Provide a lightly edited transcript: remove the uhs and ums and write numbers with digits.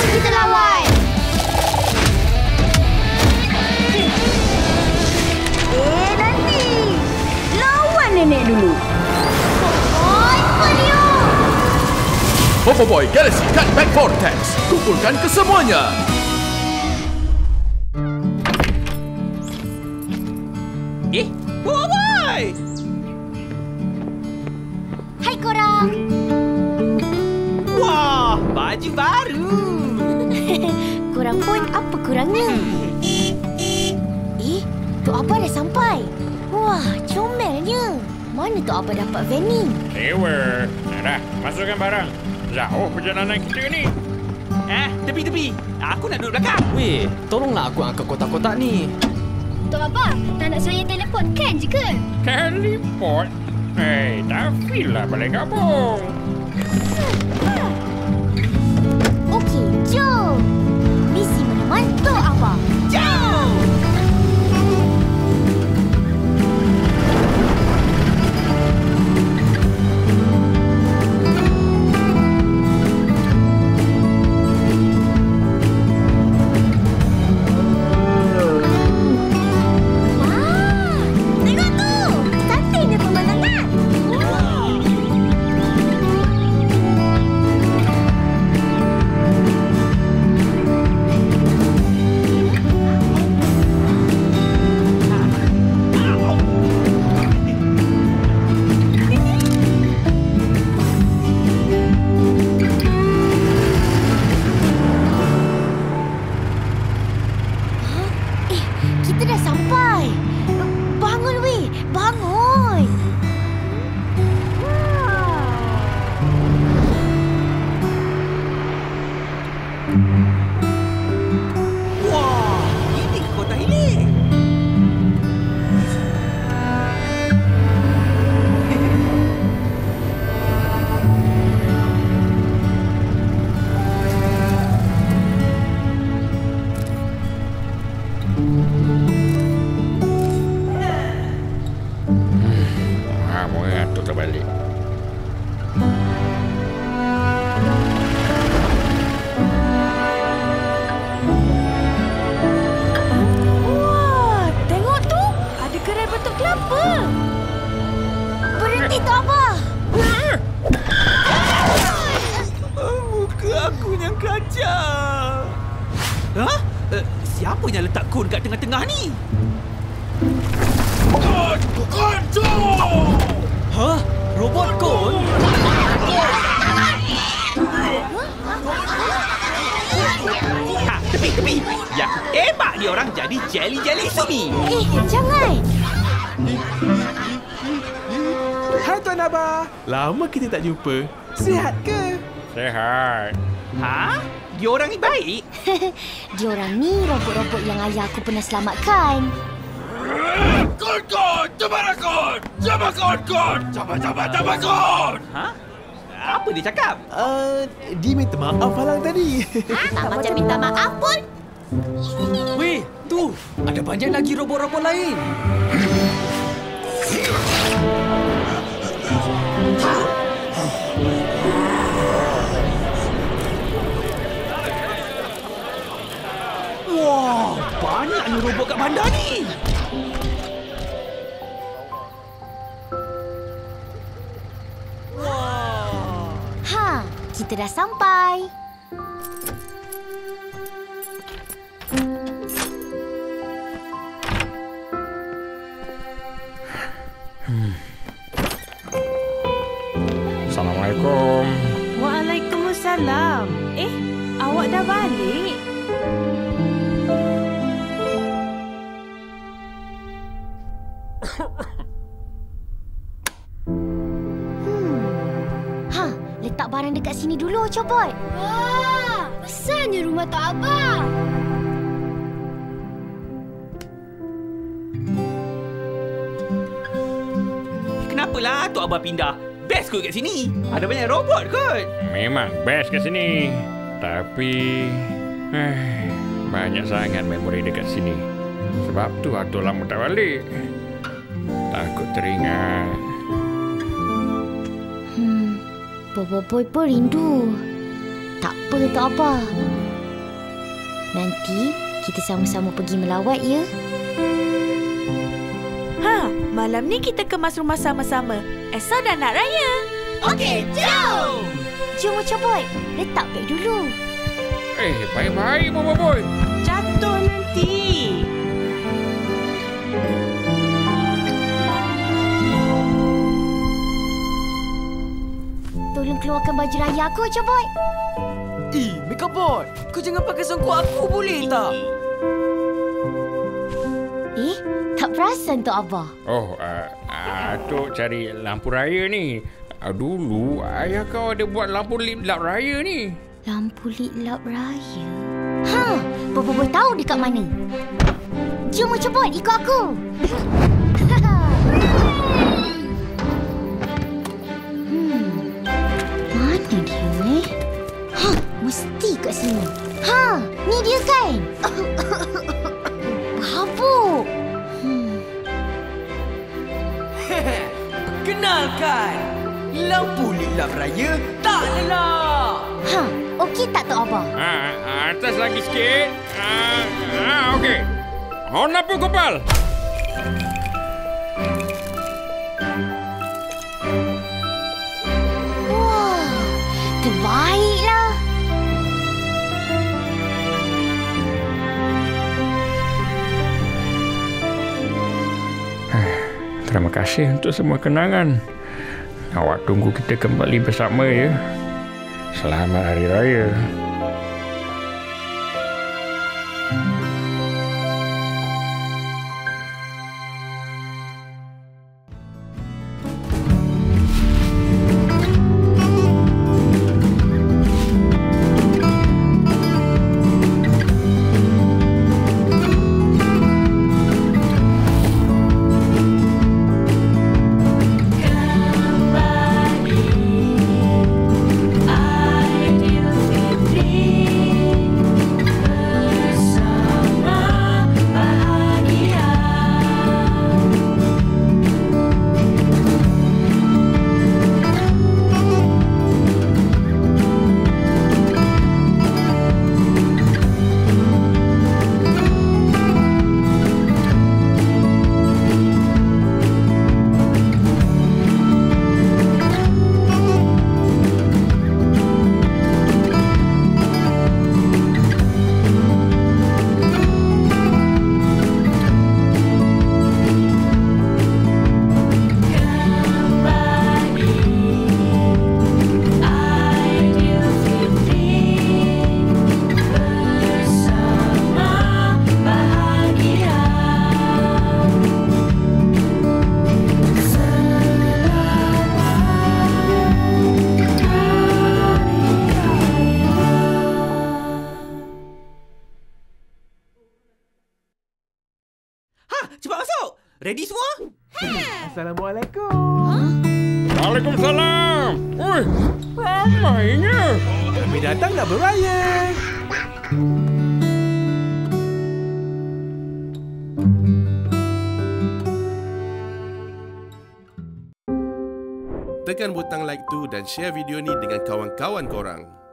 kita lawan. Nanti. Lawan nenek dulu. Oi, Mario. Boboiboy Galaxy Cutback Vortex. Kumpulkan kesemuanya. Boboiboy! Hai korang. Wah, baju baru. Korang pun apa kurangnya? Tok Abah dah sampai. Wah, comelnya. Mana Tok Abah dapat van ni? Ewa. Dah, masukkan barang. Jauh perjalanan kita ni. Tepi-tepi. Aku nak duduk belakang. Weh, tolonglah aku angkat kotak-kotak ni. Tok Abah, tak nak saya telefon kan je ke? Teleport? Tapi lah balik kampung. Okey, jom. Misi meneman Tok Abah. Jom! Tengok tu! Cantiknya pemandangan. Kita dah sampai. Bangun, weh. Bangun. Wah, ini kota hilir. Mau ngatur terbalik. Wah, tengok tu. Ada gerai bentuk kelapa. Berhenti, Tok Abah. Muka aku yang kacau. Hah? Siapa yang letak kon kat tengah-tengah ni? Hah? Robot kon? Tepi-tepi. Ya, tembak dia orang jadi jelly-jelly sumi. Jangan. Hai Tuan Abah. Lama kita tak jumpa. Sihat ke? Sehat. Ha? Dia orang ni baik? Diorang ni robot-robot yang ayah aku pernah selamatkan. Kon! Cepat kon! Cepat kon! Cepat kon! Ha? Apa dia cakap? Dia minta maaf halang tadi. Tak macam minta maaf pun. Weh, tu. Ada banyak lagi robot-robot lain. Wah, banyaknya robot kat bandar ni. Kita dah sampai. Assalamualaikum. Waalaikumsalam. Awak dah balik? Letak barang dekat sini dulu, Cobot. Wah, besarnya rumah Tok Abah. Kenapalah Tok Abah pindah? Best kot kat sini. Ada banyak robot kot. Memang best kat sini. Tapi banyak sangat memori dekat sini. Sebab tu waktu lama tak balik. Takut teringat. Boboiboy pun rindu. Tak apa, Tok Abah. Nanti kita sama-sama pergi melawat ya. Malam ni kita kemas rumah sama-sama. Esok dah nak raya. Okey, jom! Jom Macam Boy, letak beg dulu. Baik-baik Mama Boy. Jatuh nanti. Tolong keluarkan baju raya aku, Macam Boy. Makeup Boy, kau jangan pakai songkok aku boleh tak? Tak perasan tu Abah. Atuk cari lampu raya ni. Dulu ayah kau ada buat lampu lip lap raya ni. Lampu lit lap raya. Papa Boy tahu dekat mana. Jom Macam Boy, ikut aku. Mana dia mesti kat sini. Ni dia kan? Habuk. Kenalkan, lampu lilap raya tak lelak. Okey tak Tok Abah? Atas lagi sikit. Okey. On lampu kepal. Wah, terbaiklah. Terima kasih untuk semua kenangan. Awak tunggu kita kembali bersama ya. Selamat Hari Raya. Cepat masuk. Ready semua? Assalamualaikum. Waalaikumsalam. Oi, ramainya. Kami datang nak beraya. Tekan butang like tu dan share video ni dengan kawan-kawan korang.